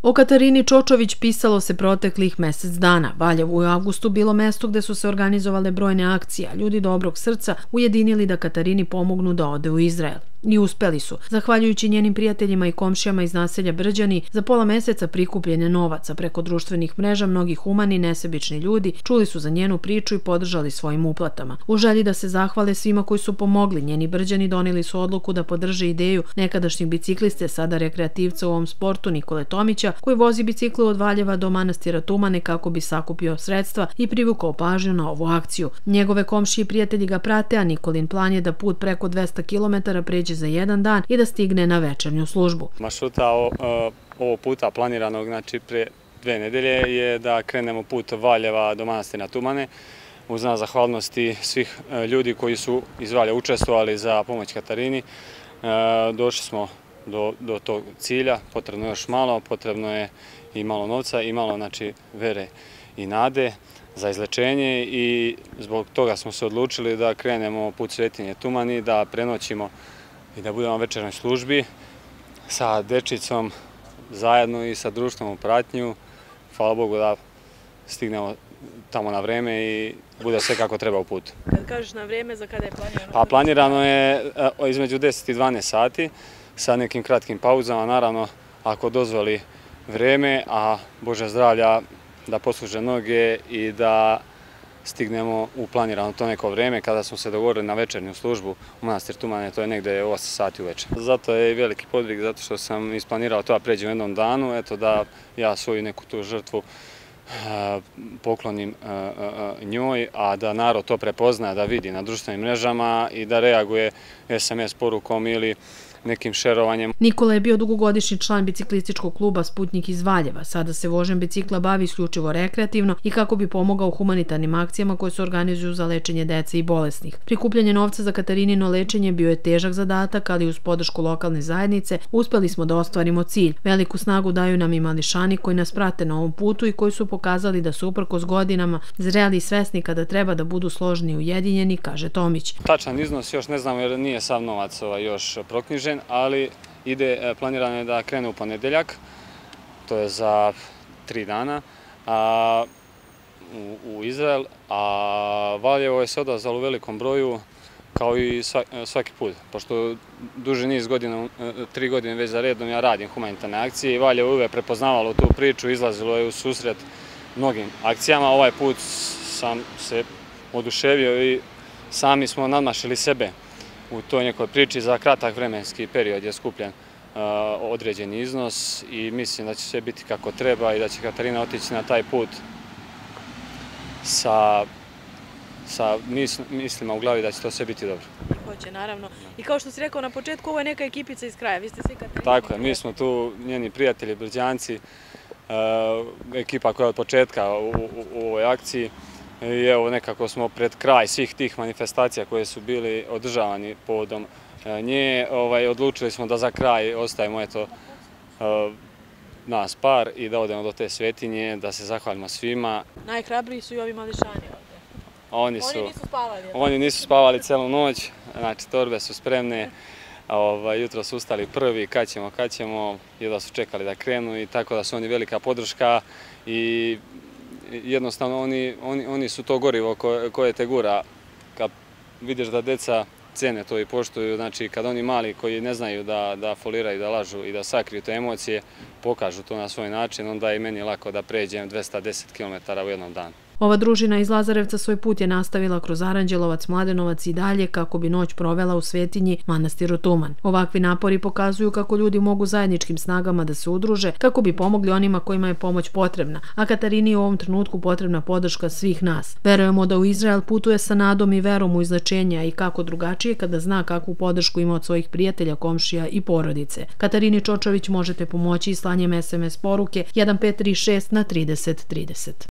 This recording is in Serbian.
O Katarini Čočović pisalo se proteklih mesec dana. Valjevo u avgustu bilo mesto gde su se organizovale brojne akcije, a ljudi dobrog srca ujedinili da Katarini pomognu da ode u Izrael. I uspeli su. Zahvaljujući njenim prijateljima i komšijama iz naselja Brđani, za pola meseca prikupljenja novaca preko društvenih mreža mnogi humani, nesebični ljudi čuli su za njenu priču i podržali svojim uplatama. U želji da se zahvale svima koji su pomogli, njeni Brđani doneli su odluku da podrže ideju nekadašnjeg bicikliste, sada rekreativca u ovom sportu Nikole Tomića, koji vozi biciklu od Valjeva do manastira Tumane kako bi sakupio sredstva i privukao pažnju na ovu akciju. Njegove komšije i prijatelji ga prate, a Nikolin plan je da put preko 200 km pređe za jedan dan i da stigne na večernju službu. Maršruta ovog puta planiranog, znači pre 2 nedelje, je da krenemo put od Valjeva do manastira Tumane. Uz znak zahvalnosti svih ljudi koji su iz Valjeva učestvovali za pomoć Katarini. Došli smo do tog cilja, potrebno je još malo, potrebno je i malo novca i malo, znači, vere i nade za izlečenje, i zbog toga smo se odlučili da krenemo put Svetinje Tumani, da prenoćimo i da budemo na večernoj službi sa dečicom zajedno i sa društvom u pratnju. Hvala Bogu da stignemo tamo na vreme i bude sve kako treba u putu. Kad kažeš na vreme, za kada je planirano? Pa planirano je između 10 i 12 sati sa nekim kratkim pauzama, naravno ako dozvoli vreme, a Bože zdravlja da posluže noge i da stignemo u planirano to neko vreme. Kada smo se dogovorili na večernju službu u manastir Tumane, to je negde 8 sati uveče. Zato je i veliki podvig, zato što sam isplanirao to da pređem u jednom danu, eto da ja svoju neku tu žrtvu poklonim njoj, a da narod to prepozna, da vidi na društvenim mrežama i da reaguje SMS porukom ili nekim šerovanjem. Nikola je bio dugogodišnji član biciklističkog kluba Sputnik iz Valjeva. Sada se vožnjom bicikla bavi isključivo rekreativno i kako bi pomogao humanitarnim akcijama koje se organizuju za lečenje dece i bolesnih. Prikupljanje novca za Katarinino lečenje bio je težak zadatak, ali uz podršku lokalne zajednice uspeli smo da ostvarimo cilj. Veliku snagu daju nam i mališani koji nas prate na ovom putu i koji su pokazali da su uprkos godinama zreli i svesni kada treba da budu složni i ujedinjeni, kaže Tomić. Tačan iznos još ne znamo jer nije sav novac još proknjižen, ali planirano je da krene u ponedeljak, to je za 3 dana, u Izrael, a Valjevo je se odazvalo u velikom broju kao i svaki put, pošto duži niz godina, 3 godine već za redom ja radim humanitarne akcije i Valjevo je uvek prepoznavalo tu priču, izlazilo je u susret mnogim akcijama. Ovaj put sam se oduševio i sami smo nadmašili sebe u toj nekoj priči. Za kratak vremenski period je skupljen određeni iznos i mislim da će sve biti kako treba i da će Katarina otići na taj put sa mislima u glavi da će to sve biti dobro. Hoće, naravno. I kao što si rekao na početku, ovo je neka ekipica iz kraja, vi ste svi Katarina. Tako je, mi smo tu njeni prijatelji, Brđanci, ekipa koja je od početka u ovoj akciji. I evo, nekako smo pred kraj svih tih manifestacija koje su bili održavani povodom nje. Odlučili smo da za kraj ostavimo nas par i da odemo do te svetinje, da se zahvalimo svima. Najhrabriji su i ovi mališani ovde. Oni nisu spavali. Oni nisu spavali celu noć, znači torbe su spremne. Jutro su ustali prvi, kad ćemo, jedva su čekali da krenu i tako da su oni velika podrška i jednostavno oni su to gorivo koje te gura. Kad vidiš da deca cene to i poštuju, znači kad oni mali koji ne znaju da foliraju, da lažu i da sakriju te emocije, pokažu to na svoj način, onda je i meni lako da pređem 210 km u jednom danu. Ova družina iz Lazarevca svoj put je nastavila kroz Aranđelovac, Mladenovac i dalje kako bi noć provela u svetinji manastiru Tuman. Ovakvi napori pokazuju kako ljudi mogu zajedničkim snagama da se udruže kako bi pomogli onima kojima je pomoć potrebna, a Katarini je u ovom trenutku potrebna podrška svih nas. Verujemo da u Izrael putuje sa nadom i verom u izlečenje, i kako drugačije kada zna kakvu podršku ima od svojih prijatelja, komšija i porodice. Katarini Čočović možete pomoći slanjem SMS poruke 1536 na 3030.